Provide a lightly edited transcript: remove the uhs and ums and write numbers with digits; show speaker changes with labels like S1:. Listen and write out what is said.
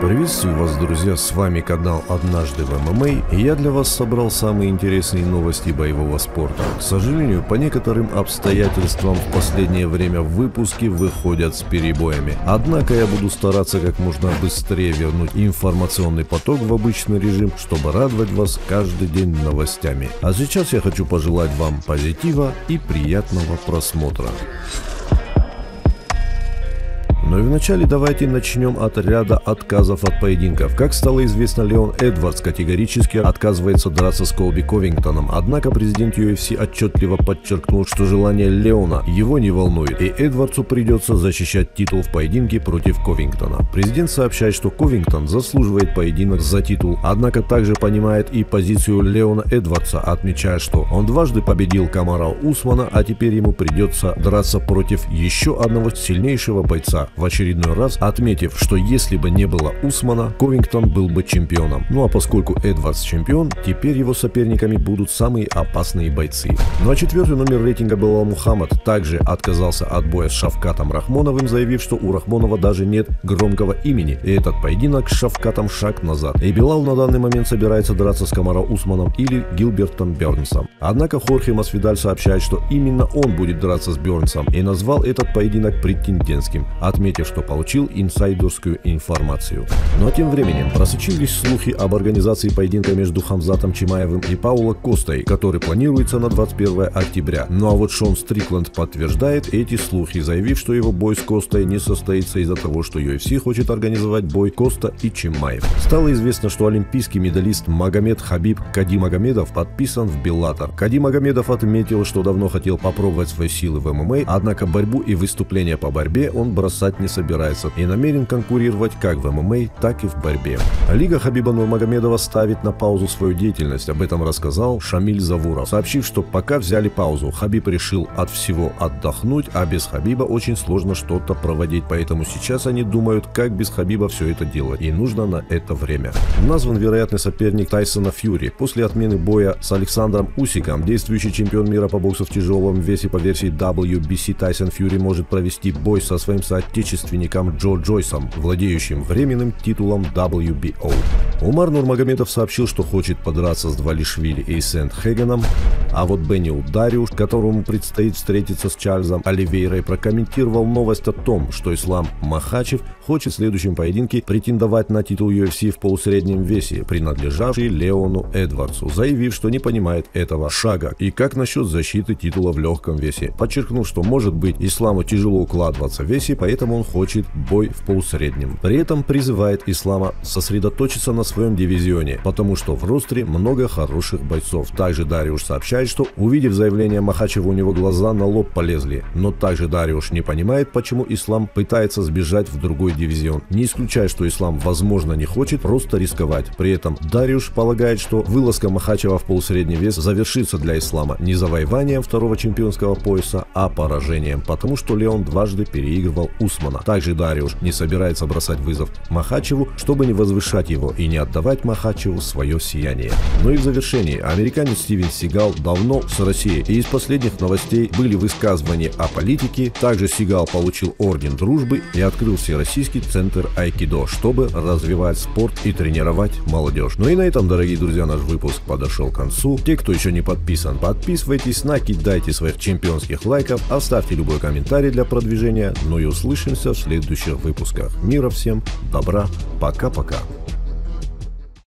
S1: Приветствую вас, друзья, с вами канал «Однажды в ММА», и я для вас собрал самые интересные новости боевого спорта. К сожалению, по некоторым обстоятельствам в последнее время выпуски выходят с перебоями. Однако я буду стараться как можно быстрее вернуть информационный поток в обычный режим, чтобы радовать вас каждый день новостями. А сейчас я хочу пожелать вам позитива и приятного просмотра. Но и вначале давайте начнем от ряда отказов от поединков. Как стало известно, Леон Эдвардс категорически отказывается драться с Колби Ковингтоном. Однако президент UFC отчетливо подчеркнул, что желание Леона его не волнует, и Эдвардсу придется защищать титул в поединке против Ковингтона. Президент сообщает, что Ковингтон заслуживает поединок за титул, однако также понимает и позицию Леона Эдвардса, отмечая, что он дважды победил Камару Усмана, а теперь ему придется драться против еще одного сильнейшего бойца. В очередной раз отметив, что если бы не было Усмана, Ковингтон был бы чемпионом. Ну а поскольку Эдвардс чемпион, теперь его соперниками будут самые опасные бойцы. Ну а четвертый номер рейтинга Белал Мухаммад также отказался от боя с Шавкатом Рахмоновым, заявив, что у Рахмонова даже нет громкого имени, и этот поединок с Шавкатом шаг назад. И Белал на данный момент собирается драться с Камару Усманом или Гилбертом Бернсом. Однако Хорхе Масвидаль сообщает, что именно он будет драться с Бернсом, и назвал этот поединок претендентским, отметив, что получил инсайдерскую информацию. Ну а тем временем просочились слухи об организации поединка между Хамзатом Чимаевым и Пауло Костой, который планируется на 21 октября. Ну а вот Шон Стрикленд подтверждает эти слухи, заявив, что его бой с Костой не состоится из-за того, что UFC хочет организовать бой Коста и Чимаев. Стало известно, что олимпийский медалист Магомед Хабиб Кади Магомедов подписан в Беллатор. Кади Магомедов отметил, что давно хотел попробовать свои силы в ММА, однако борьбу и выступления по борьбе он бросать не собирается и намерен конкурировать как в ММА, так и в борьбе. Лига Хабиба Нурмагомедова ставит на паузу свою деятельность. Об этом рассказал Шамиль Завуров, сообщив, что пока взяли паузу, Хабиб решил от всего отдохнуть, а без Хабиба очень сложно что-то проводить, поэтому сейчас они думают, как без Хабиба все это делать, и нужно на это время. Назван вероятный соперник Тайсона Фьюри. После отмены боя с Александром Усиком действующий чемпион мира по боксу в тяжелом весе по версии WBC Тайсон Фьюри может провести бой со своим соотечественником Джо Джойсом, владеющим временным титулом WBO. Умар Нурмагомедов сообщил, что хочет подраться с Двалишвили и Сент-Хегеном, а вот Бениил Дариуш, которому предстоит встретиться с Чарльзом Оливейрой, прокомментировал новость о том, что Ислам Махачев хочет в следующем поединке претендовать на титул UFC в полусреднем весе, принадлежавший Леону Эдвардсу, заявив, что не понимает этого шага и как насчет защиты титула в легком весе, подчеркнув, что может быть Исламу тяжело укладываться в весе, поэтому он хочет бой в полусреднем. При этом призывает Ислама сосредоточиться на своем дивизионе, потому что в ростере много хороших бойцов. Также Дариуш сообщает, что увидев заявление Махачева, у него глаза на лоб полезли, но также Дариуш не понимает, почему Ислам пытается сбежать в другой дивизион. Не исключая, что Ислам возможно не хочет просто рисковать. При этом Дариуш полагает, что вылазка Махачева в полусредний вес завершится для Ислама не завоеванием второго чемпионского пояса, а поражением, потому что Леон дважды переигрывал Усмана. Также Дариуш не собирается бросать вызов Махачеву, чтобы не возвышать его и не отдавать Махачеву свое сияние. Ну и в завершении, американец Стивен Сигал давно с Россией, и из последних новостей были высказывания о политике. Также Сигал получил орден дружбы и открыл всероссийский центр айкидо, чтобы развивать спорт и тренировать молодежь. Ну и на этом, дорогие друзья, наш выпуск подошел к концу. Те, кто еще не подписан, подписывайтесь, накидайте своих чемпионских лайков, оставьте любой комментарий для продвижения. Ну и услышимся в следующих выпусках. Мира всем, добра, пока-пока.